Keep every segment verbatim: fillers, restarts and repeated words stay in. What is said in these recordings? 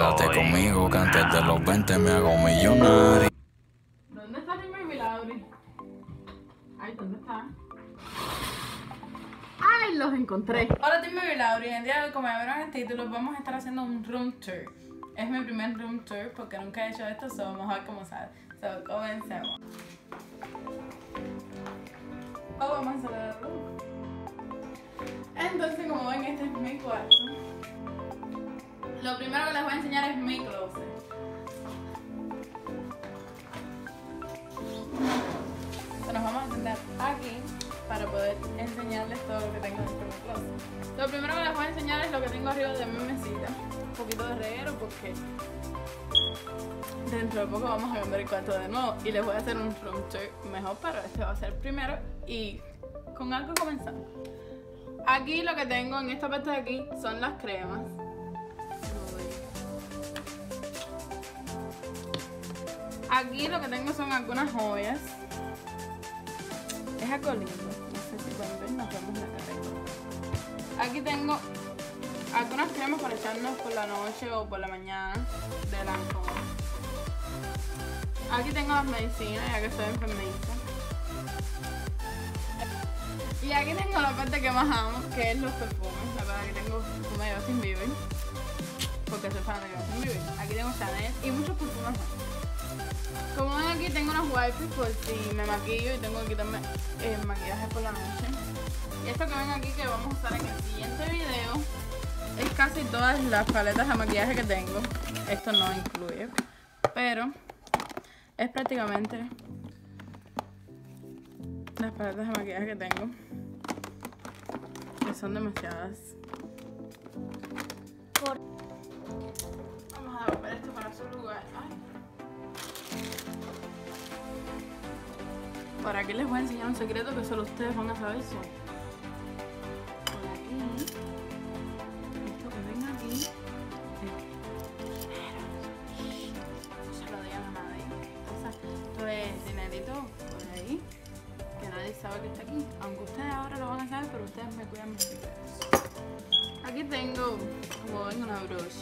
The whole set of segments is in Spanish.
Quédate conmigo que antes de los veinte me hago millonario. ¿Dónde está mi baby Lauri? Ay, ¿dónde está? ¡Ay, los encontré! Hola, Team Baby Lauri. En el día de hoy, como ya vieron en el título, vamos a estar haciendo un room tour. Es mi primer room tour porque nunca he hecho esto, so vamos a ver cómo sale. So, comencemos. Oh, vamos a instalar el room. Entonces, como ven, este es mi cuarto. Lo primero que les voy a enseñar es mi closet. So, nos vamos a sentar aquí para poder enseñarles todo lo que tengo dentro de mi closet. Lo primero que les voy a enseñar es lo que tengo arriba de mi mesita. Un poquito de reguero porque dentro de poco vamos a cambiar el cuarto de nuevo y les voy a hacer un room tour mejor, pero este va a ser primero y con algo comenzamos. Aquí lo que tengo en esta parte de aquí son las cremas. Aquí lo que tengo son algunas joyas. Es algo lindo. No sé si pueden ver, nos vemos la cara. Aquí tengo algunas cremas para echarnos por la noche o por la mañana de Lancôme. Aquí tengo las medicinas, ya que soy enfermita. Y aquí tengo la parte que más amo, que es los perfumes. La verdad que tengo perfume de Justin Bieber, porque soy fan de Justin Bieber. Aquí tengo Chanel y muchos perfumes más. Como ven, aquí tengo unos wipes por si me maquillo y tengo que quitarme el maquillaje por la noche. Y esto que ven aquí que vamos a usar en el siguiente video es casi todas las paletas de maquillaje que tengo. Esto no incluye, pero es prácticamente las paletas de maquillaje que tengo, que son demasiadas. Vamos a devolver esto para su lugar. Ay. Por aquí les voy a enseñar un secreto que solo ustedes van a saber. Son por aquí, esto que ven aquí, no se lo digan a nadie. Esto es dinerito por ahí, que nadie sabe que está aquí, aunque ustedes ahora lo van a saber, pero ustedes me cuidan mis secretos. Aquí tengo, como ven, una brocha.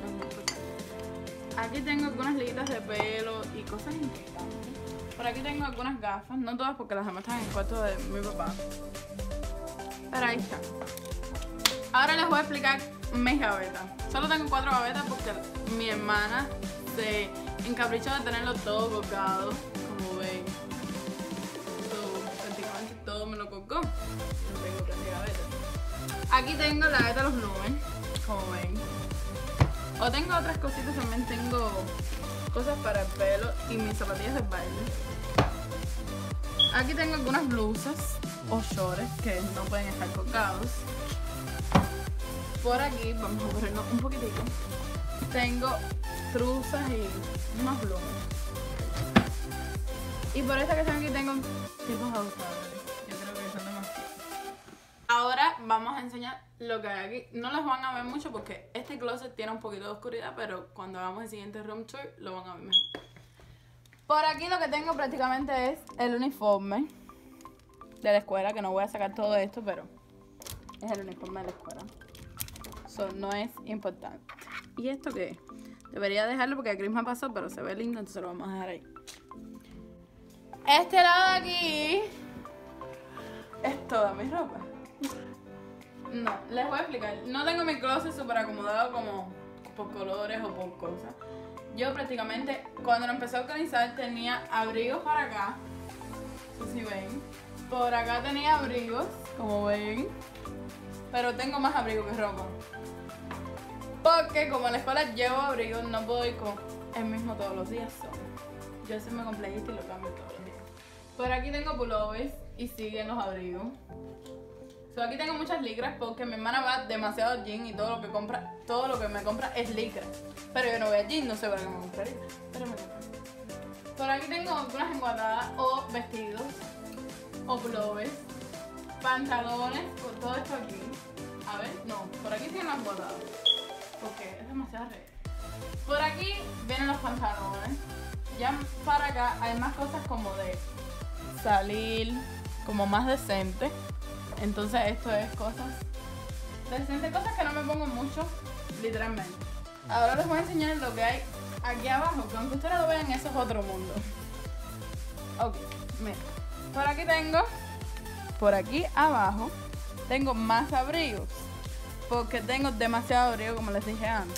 Aquí tengo algunas liguitas de pelo y cosas importantes. Por aquí tengo algunas gafas, no todas porque las demás están en el cuarto de mi papá. Pero ahí está. Ahora les voy a explicar mis gavetas. Solo tengo cuatro gavetas porque mi hermana se encaprichó de tenerlo todo colgado, como ven. Todo, prácticamente todo me lo colgó. No tengo casi gavetas. Aquí tengo la gaveta de los nubes, como ven. O tengo otras cositas, también tengo cosas para el pelo y mis zapatillas de baile. Aquí tengo algunas blusas o shorts que no pueden estar colgados. Por aquí, vamos a ponerlo un poquitito, tengo truzas y unas plumas. Y por esta que están aquí tengo tipos de abusadores. Yo creo que son demasiados. Ahora vamos a enseñar lo que hay aquí. No los van a ver mucho porque este closet tiene un poquito de oscuridad, pero cuando hagamos el siguiente room tour lo van a ver mejor. Por aquí lo que tengo prácticamente es el uniforme de la escuela, que no voy a sacar todo esto, pero es el uniforme de la escuela. Eso no es importante. ¿Y esto qué es? Debería dejarlo porque el gris me pasó, pero se ve lindo, entonces lo vamos a dejar ahí. Este lado de aquí es toda mi ropa. No, les voy a explicar. No tengo mi closet súper acomodado como por colores o por cosas. Yo prácticamente cuando lo empecé a organizar tenía abrigos para acá. No sé si ven. Por acá tenía abrigos, como ven. Pero tengo más abrigos que ropa. Porque como en la escuela llevo abrigos, no puedo ir con el mismo todos los días. So, yo soy muy complejista y lo cambio todos los días. Por aquí tengo pullovers y siguen los abrigos. So, aquí tengo muchas licras porque mi hermana va demasiado al gym y todo lo que compra, todo lo que me compra es licra. Pero yo no voy al gym, no sé para qué me compraría, pero me compro. Por aquí tengo algunas enguatadas o vestidos o pullovers, pantalones, por todo esto aquí. A ver, no, por aquí tienen las enguatadas porque es demasiado red. Por aquí vienen los pantalones. Ya para acá hay más cosas como de salir, como más decente. Entonces esto es cosas decentes, cosas que no me pongo mucho, literalmente. Ahora les voy a enseñar lo que hay aquí abajo, que aunque ustedes lo vean, eso es otro mundo. Ok, miren. Por aquí tengo, por aquí abajo, tengo más abrigos. Porque tengo demasiado abrigo, como les dije antes.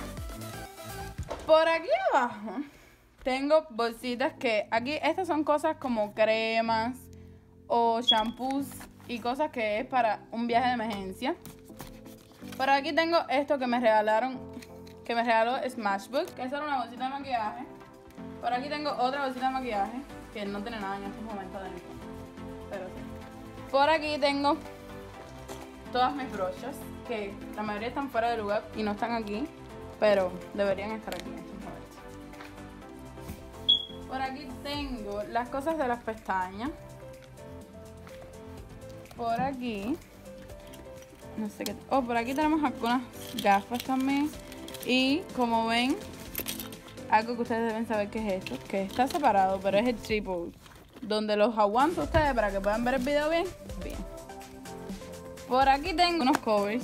Por aquí abajo tengo bolsitas que aquí, estas son cosas como cremas o shampoos y cosas que es para un viaje de emergencia. Por aquí tengo esto que me regalaron, que me regaló Smashbox, que esa era una bolsita de maquillaje. Por aquí tengo otra bolsita de maquillaje, que no tiene nada en estos momentos dentro, pero sí. Por aquí tengo todas mis brochas, que la mayoría están fuera de lugar y no están aquí, pero deberían estar aquí en estos momentos. Por aquí tengo las cosas de las pestañas. Por aquí, no sé qué. Oh, por aquí tenemos algunas gafas también. Y como ven, algo que ustedes deben saber que es esto, que está separado, pero es el tripod, donde los aguanto a ustedes para que puedan ver el video bien. Bien. Por aquí tengo unos covers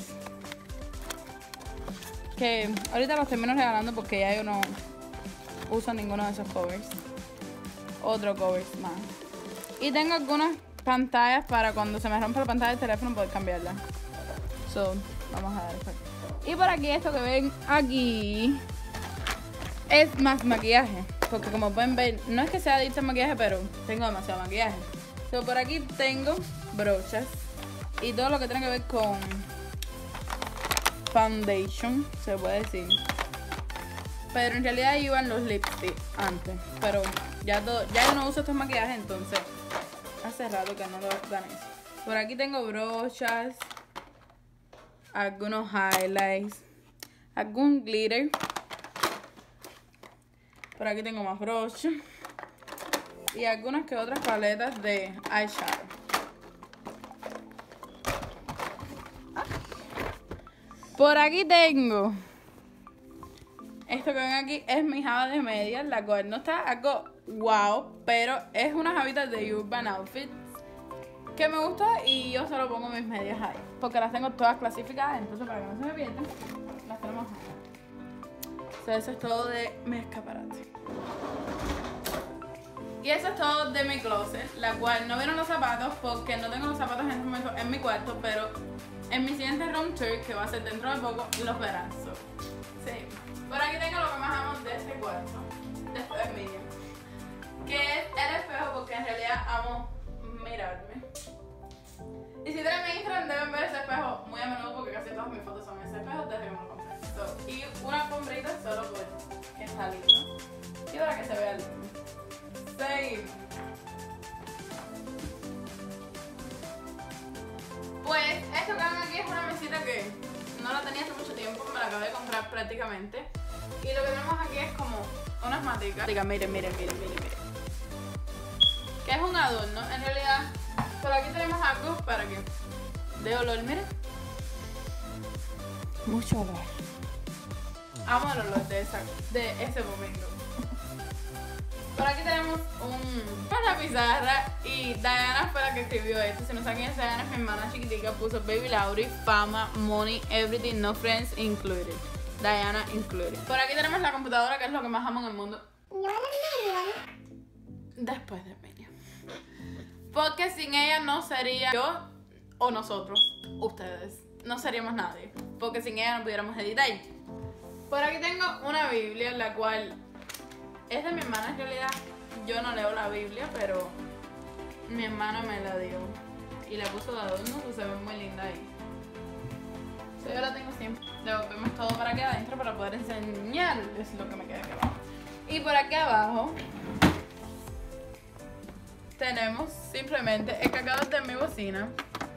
que ahorita los termino regalando porque ya yo no uso ninguno de esos covers. Otro covers más. Y tengo algunas pantallas para cuando se me rompe la pantalla del teléfono poder cambiarla. So, vamos a dar esto. Y por aquí, esto que ven aquí es más maquillaje. Porque como pueden ver, no es que sea adicta al maquillaje, pero tengo demasiado maquillaje. So, por aquí tengo brochas y todo lo que tiene que ver con foundation, se puede decir. Pero en realidad iban los lipsticks antes. Pero ya, todo, ya yo no uso estos maquillajes, entonces hace rato que no lo dan eso. Por aquí tengo brochas, algunos highlights, algún glitter. Por aquí tengo más brochas y algunas que otras paletas de eyeshadow. Por aquí tengo esto que ven aquí, es mi java de medias, la cual no está algo wow, pero es una javita de Urban Outfitters que me gusta y yo solo pongo mis medias ahí, porque las tengo todas clasificadas, entonces para que no se me pierdan, las tenemos ahí. So, eso es todo de mi escaparate. Y eso es todo de mi closet, la cual no vieron los zapatos porque no tengo los zapatos en este momento en mi cuarto, pero en mi siguiente room tour, que va a ser dentro de poco, los verán. So, sí. Por aquí tengo lo que más amo de este cuarto, después del mío, que es el espejo, porque en realidad amo mirarme. Y si tienen mi Instagram deben ver ese espejo muy a menudo porque casi todas mis fotos son ese espejo desde que me lo compré. So, y una alfombrita solo porque está lindo y para que se vea lindo. Seguimos. Pues esto que ven aquí es una mesita que no la tenía hace mucho tiempo, me la acabé de comprar prácticamente. Y lo que tenemos aquí es como unas maticas. Miren, miren, miren, miren, miren. Que es un adorno, en realidad. Por aquí tenemos algo para que dé olor, miren. Mucho olor. Amo el olor de, esa, de ese momento. Por aquí tenemos un, una pizarra y Diana fue la que escribió esto. Si no saben quién es Diana, es mi hermana chiquitica, puso Baby Lauri, fama, money, everything, no friends included. Diana included. Por aquí tenemos la computadora, que es lo que más amo en el mundo. Después de Minion. Porque sin ella no sería yo o nosotros, ustedes. No seríamos nadie. Porque sin ella no pudiéramos editar. Por aquí tengo una Biblia, la cual es de mi hermana en realidad. Yo no leo la Biblia, pero mi hermana me la dio. Y la puso de adorno, pues se ve muy linda ahí. So, yo la tengo siempre. Devolvemos todo para aquí adentro para poder enseñarles lo que me queda aquí abajo. Y por aquí abajo tenemos simplemente el cargador de mi bocina,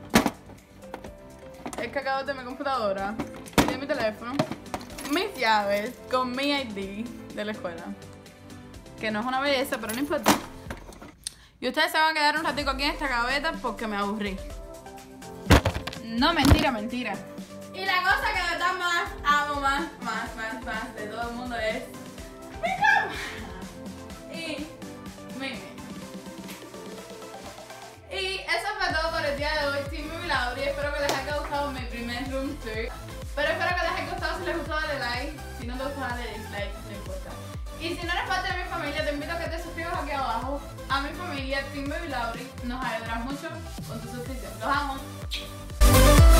el cargador de mi computadora y de mi teléfono, mis llaves con mi I D de la escuela, que no es una belleza, pero no importa. Y ustedes se van a quedar un ratico aquí en esta gaveta porque me aburrí. No, mentira, mentira. Y la cosa que de verdad más amo, más, más, más, más de todo el mundo es mi cama y mi mesa. Y eso fue todo por el día de hoy. Team Baby Lauri, espero que les haya gustado mi primer room tour. Pero espero que les haya gustado. Si les gustó, dale like. Si no, si no eres parte de mi familia, te invito a que te suscribas aquí abajo. A mi familia, Team Baby Lauri, nos ayudarás mucho con tu suscripción. Los amo.